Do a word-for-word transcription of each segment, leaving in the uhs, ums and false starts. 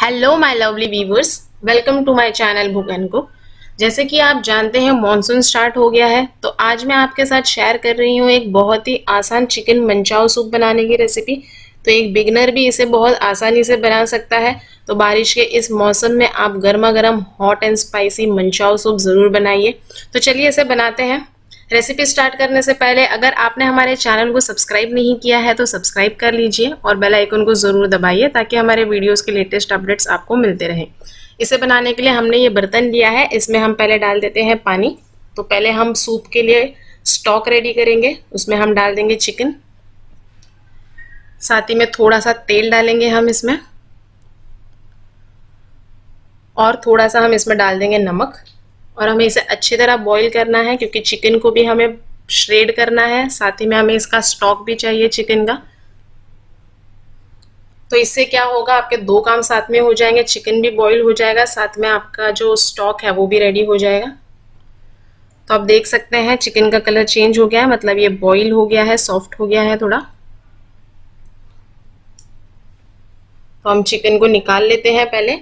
Hello my lovely viewers, welcome to my channel भूगन को। जैसे कि आप जानते हैं मॉनसून स्टार्ट हो गया है, तो आज मैं आपके साथ शेयर कर रही हूँ एक बहुत ही आसान चिकन मंचाओ सूप बनाने की रेसिपी। तो एक बिगनर भी इसे बहुत आसानी से बना सकता है। तो बारिश के इस मौसम में आप गर्मा गर्म hot and spicy manchow soup ज़रूर बनाइए। तो चलिए इसे बनाते हैं। रेसिपी स्टार्ट करने से पहले अगर आपने हमारे चैनल को सब्सक्राइब नहीं किया है तो सब्सक्राइब कर लीजिए और बेल आइकन को ज़रूर दबाइए ताकि हमारे वीडियोस के लेटेस्ट अपडेट्स आपको मिलते रहें। इसे बनाने के लिए हमने ये बर्तन लिया है, इसमें हम पहले डाल देते हैं पानी। तो पहले हम सूप के लिए स्टॉक रेडी करेंगे, उसमें हम डाल देंगे चिकन, साथ ही में थोड़ा सा तेल डालेंगे हम इसमें, और थोड़ा सा हम इसमें डाल देंगे नमक। और हमें इसे अच्छी तरह बॉईल करना है क्योंकि चिकन को भी हमें श्रेड करना है, साथ ही में हमें इसका स्टॉक भी चाहिए चिकन का। तो इससे क्या होगा, आपके दो काम साथ में हो जाएंगे, चिकन भी बॉईल हो जाएगा, साथ में आपका जो स्टॉक है वो भी रेडी हो जाएगा। तो आप देख सकते हैं चिकन का कलर चेंज हो गया है, मतलब ये बॉईल हो गया है, सॉफ्ट हो गया है थोड़ा। तो हम चिकन को निकाल लेते हैं पहले।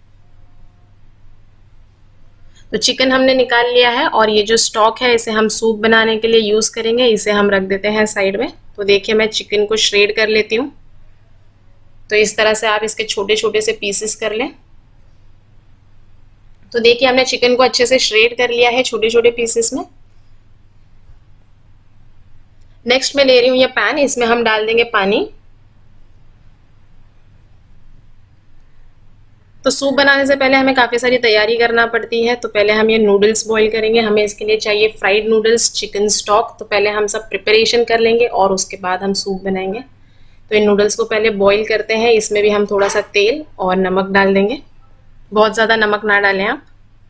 तो चिकन हमने निकाल लिया है और ये जो स्टॉक है इसे हम सूप बनाने के लिए यूज़ करेंगे, इसे हम रख देते हैं साइड में। तो देखिए मैं चिकन को श्रेड कर लेती हूँ। तो इस तरह से आप इसके छोटे छोटे से पीसेस कर लें। तो देखिए हमने चिकन को अच्छे से श्रेड कर लिया है छोटे छोटे पीसेस में। नेक्स्ट मैं ले रही हूँ ये पैन, इसमें हम डाल देंगे पानी। तो सूप बनाने से पहले हमें काफ़ी सारी तैयारी करना पड़ती है। तो पहले हम ये नूडल्स बॉईल करेंगे, हमें इसके लिए चाहिए फ्राइड नूडल्स, चिकन स्टॉक। तो पहले हम सब प्रिपरेशन कर लेंगे और उसके बाद हम सूप बनाएंगे। तो इन नूडल्स को पहले बॉईल करते हैं, इसमें भी हम थोड़ा सा तेल और नमक डाल देंगे, बहुत ज़्यादा नमक ना डालें आप।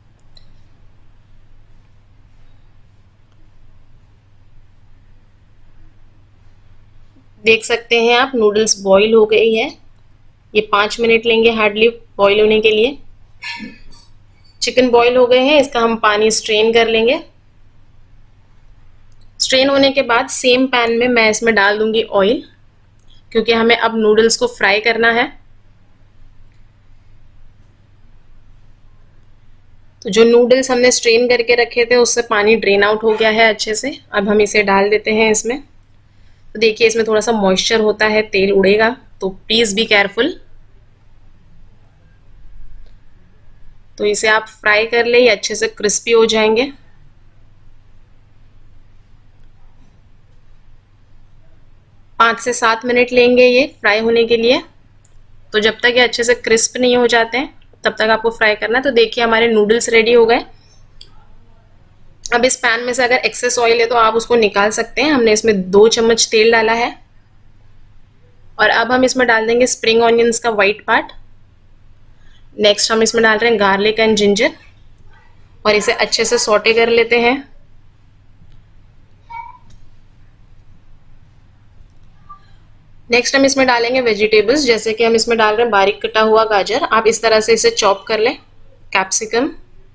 देख सकते हैं आप नूडल्स बॉईल हो गई है, ये पाँच मिनट लेंगे हार्डली बॉईल होने के लिए। चिकन बॉईल हो गए हैं, इसका हम पानी स्ट्रेन कर लेंगे। स्ट्रेन होने के बाद सेम पैन में मैं इसमें डाल दूंगी ऑयल, क्योंकि हमें अब नूडल्स को फ्राई करना है। तो जो नूडल्स हमने स्ट्रेन करके रखे थे उससे पानी ड्रेन आउट हो गया है अच्छे से। अब हम इसे डाल देते हैं इसमें। तो देखिए इसमें थोड़ा सा मॉइस्चर होता है, तेल उड़ेगा, तो प्लीज़ बी केयरफुल। तो इसे आप फ्राई कर ले, ये अच्छे से क्रिस्पी हो जाएंगे। पाँच से सात मिनट लेंगे ये फ्राई होने के लिए। तो जब तक ये अच्छे से क्रिस्प नहीं हो जाते हैं तब तक आपको फ्राई करना है। तो देखिए हमारे नूडल्स रेडी हो गए। अब इस पैन में से अगर एक्सेस ऑयल है तो आप उसको निकाल सकते हैं। हमने इसमें दो चम्मच तेल डाला है और अब हम इसमें डाल देंगे स्प्रिंग ऑनियंस का वाइट पार्ट। नेक्स्ट हम इसमें डाल रहे हैं गार्लिक एंड जिंजर और इसे अच्छे से सौटे कर लेते हैं। नेक्स्ट हम इसमें डालेंगे वेजिटेबल्स, जैसे कि हम इसमें डाल रहे हैं बारीक कटा हुआ गाजर, आप इस तरह से इसे चॉप कर लें। कैप्सिकम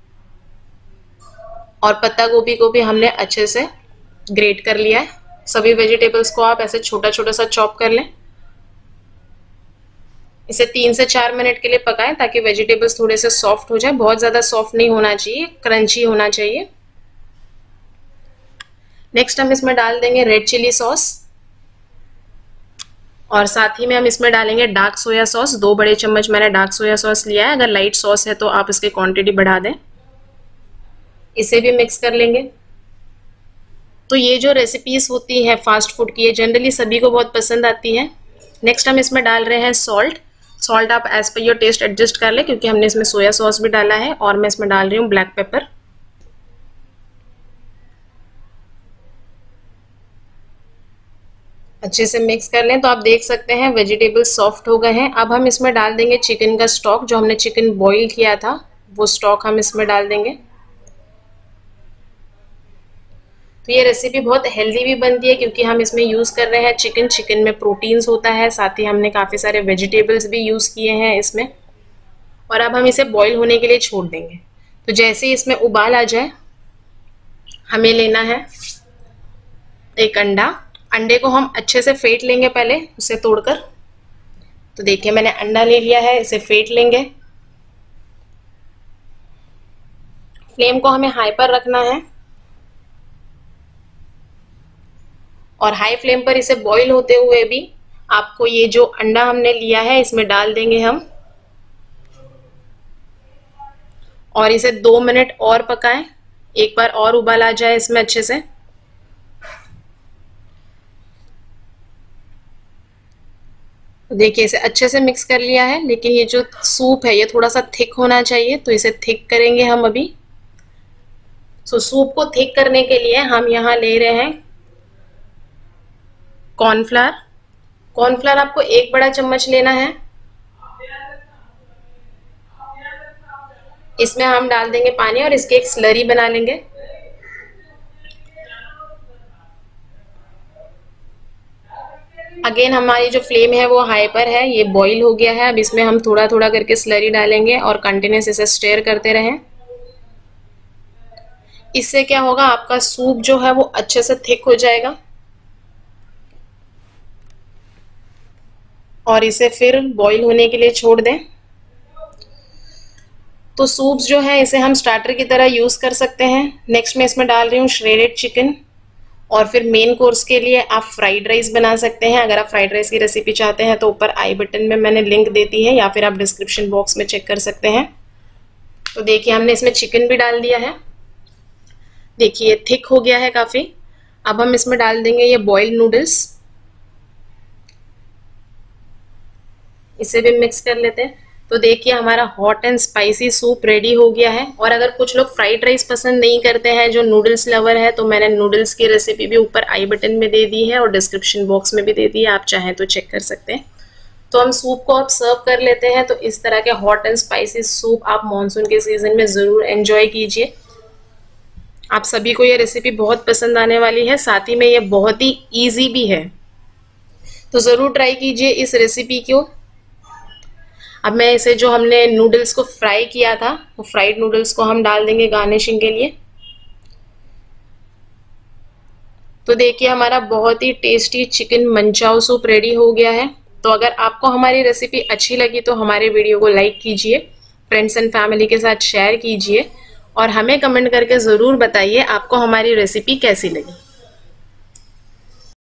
और पत्ता गोभी को भी हमने अच्छे से ग्रेट कर लिया है। सभी वेजिटेबल्स को आप ऐसे छोटा छोटा सा चॉप कर लें। इसे तीन से चार मिनट के लिए पकाएं ताकि वेजिटेबल्स थोड़े से सॉफ्ट हो जाए। बहुत ज़्यादा सॉफ्ट नहीं होना चाहिए, क्रंची होना चाहिए। नेक्स्ट हम इसमें डाल देंगे रेड चिली सॉस और साथ ही में हम इसमें डालेंगे डार्क सोया सॉस। दो बड़े चम्मच मैंने डार्क सोया सॉस लिया है, अगर लाइट सॉस है तो आप इसकी क्वांटिटी बढ़ा दें। इसे भी मिक्स कर लेंगे। तो ये जो रेसिपीज होती है फास्ट फूड की, ये जनरली सभी को बहुत पसंद आती है। नेक्स्ट हम इसमें डाल रहे हैं सॉल्ट। सॉल्ट आप as per your taste adjust कर ले, क्योंकि हमने इसमें सोया सॉस भी डाला है। और मैं इसमें डाल रही हूँ ब्लैक पेपर। अच्छे से मिक्स कर लें। तो आप देख सकते हैं वेजिटेबल्स सॉफ्ट हो गए हैं। अब हम इसमें डाल देंगे चिकन का स्टॉक, जो हमने चिकन बॉईल किया था वो स्टॉक हम इसमें डाल देंगे। तो ये रेसिपी बहुत हेल्दी भी बनती है क्योंकि हम इसमें यूज़ कर रहे हैं चिकन। चिकन में प्रोटीन्स होता है, साथ ही हमने काफ़ी सारे वेजिटेबल्स भी यूज़ किए हैं इसमें। और अब हम इसे बॉईल होने के लिए छोड़ देंगे। तो जैसे ही इसमें उबाल आ जाए, हमें लेना है एक अंडा। अंडे को हम अच्छे से फेंट लेंगे पहले, उसे तोड़कर। तो देखिए मैंने अंडा ले लिया है, इसे फेंट लेंगे। फ्लेम को हमें हाई पर रखना है और हाई फ्लेम पर इसे बॉईल होते हुए भी आपको ये जो अंडा हमने लिया है इसमें डाल देंगे हम और इसे दो मिनट और पकाएं, एक बार और उबाल आ जाए इसमें अच्छे से। देखिए इसे अच्छे से मिक्स कर लिया है, लेकिन ये जो सूप है ये थोड़ा सा थिक होना चाहिए, तो इसे थिक करेंगे हम अभी। सो सूप को थिक करने के लिए हम यहाँ ले रहे हैं कॉर्नफ्लावर। कॉर्नफ्लावर आपको एक बड़ा चम्मच लेना है। इसमें हम डाल देंगे पानी और इसकी एक स्लरी बना लेंगे। अगेन हमारी जो फ्लेम है वो हाई पर है, ये बॉईल हो गया है। अब इसमें हम थोड़ा थोड़ा करके स्लरी डालेंगे और कंटिन्यूस इसे स्टेयर करते रहें। इससे क्या होगा, आपका सूप जो है वो अच्छे से थिक हो जाएगा और इसे फिर बॉईल होने के लिए छोड़ दें। तो सूप्स जो है इसे हम स्टार्टर की तरह यूज कर सकते हैं। नेक्स्ट मैं इसमें डाल रही हूँ श्रेडेड चिकन और फिर मेन कोर्स के लिए आप फ्राइड राइस बना सकते हैं। अगर आप फ्राइड राइस की रेसिपी चाहते हैं तो ऊपर आई बटन में मैंने लिंक दे दी है या फिर आप डिस्क्रिप्शन बॉक्स में चेक कर सकते हैं। तो देखिए हमने इसमें चिकन भी डाल दिया है। देखिए थिक हो गया है काफी। अब हम इसमें डाल देंगे ये बॉइल्ड नूडल्स, इसे भी मिक्स कर लेते हैं। तो देखिए हमारा hot and spicy soup ready हो गया है। और अगर कुछ लोग फ्राइड राइस पसंद नहीं करते हैं, जो नूडल्स लवर है, तो मैंने नूडल्स की रेसिपी भी ऊपर आई बटन में दे दी है और डिस्क्रिप्शन बॉक्स में भी दे दी है, आप चाहें तो चेक कर सकते हैं। तो हम सूप को अब सर्व कर लेते हैं। तो इस तरह के हॉट एंड स्पाइसी सूप आप मानसून के सीजन में ज़रूर एंजॉय कीजिए। आप सभी को ये रेसिपी बहुत पसंद आने वाली है, साथ ही में ये बहुत ही ईजी भी है, तो ज़रूर ट्राई कीजिए इस रेसिपी को। अब मैं इसे जो हमने नूडल्स को फ्राई किया था, वो फ्राइड नूडल्स को हम डाल देंगे गार्निशिंग के लिए। तो देखिए हमारा बहुत ही tasty chicken manchow soup ready हो गया है। तो अगर आपको हमारी रेसिपी अच्छी लगी तो हमारे वीडियो को लाइक कीजिए, फ्रेंड्स एंड फैमिली के साथ शेयर कीजिए और हमें कमेंट करके ज़रूर बताइए आपको हमारी रेसिपी कैसी लगी।